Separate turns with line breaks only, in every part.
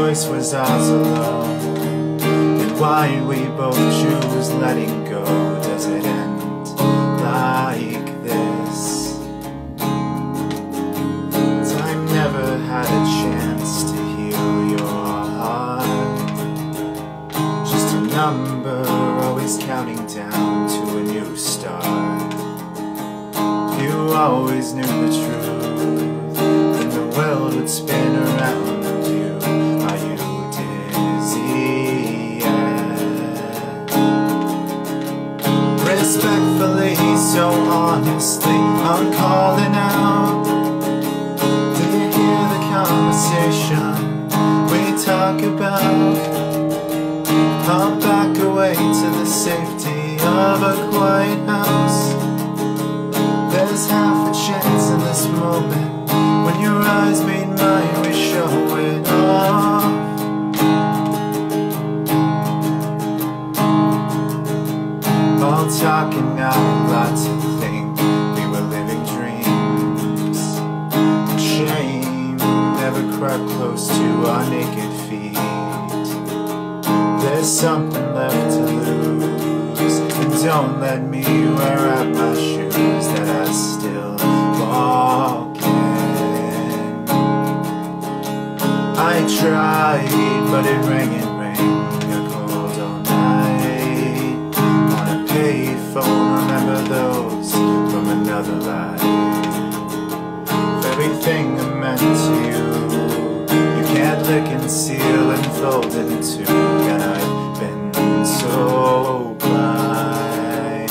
choice was ours alone, and why we both choose letting go. Does it end like this? Time never had a chance to heal your heart. Just a number always counting down to a new start. You always knew the truth, and the world would spin around you. Are you dizzy yet? Respectfully, so honestly, I'm calling out. Do you hear the conversation we talk about? I'll back away to the safety of a quiet house. There's half a chance in this moment when your eyes meet mine, we show it all. All talking out loud to think we were living dreams. Shame never crept close to our naked feet. There's something left to lose, and don't let me wear out my shoes that I still walk in. I tried, but it rang and rang. I called all night on a payphone. Remember those from another life? Everything I meant to you, you can't lick and seal and fold into. And I've been so blind.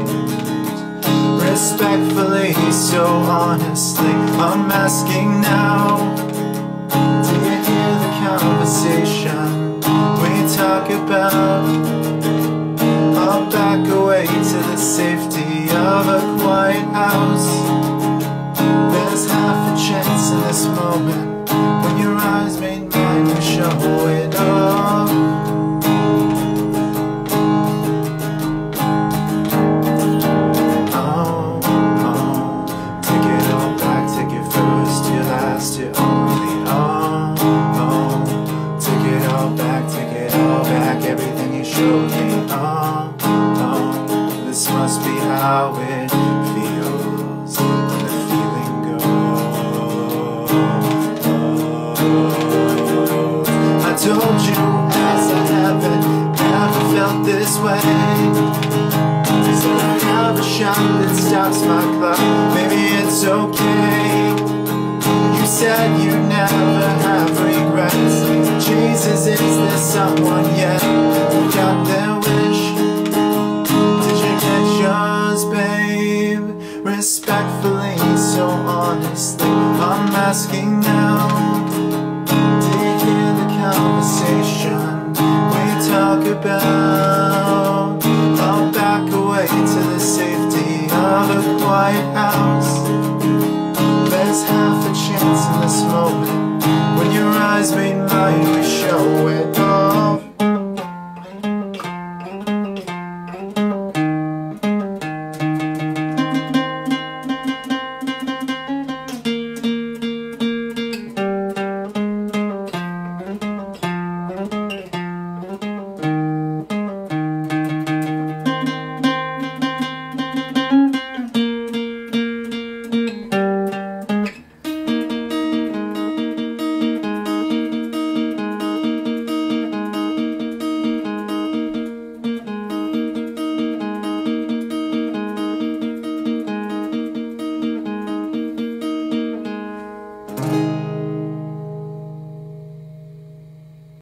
Respectfully, so honestly, I'm asking now. Do you hear the conversation we talk about? I'll back away to the safety of a quiet house. There's half a chance in this moment when your eyes meet mine, we show it all. You're only take it all back, everything you showed me. This must be how it feels when the feeling goes. I told you as I haven't ever felt this way. Is there I have a shot that stops my clock? Maybe it's okay. You said you never have regrets. Jesus, is there someone yet who got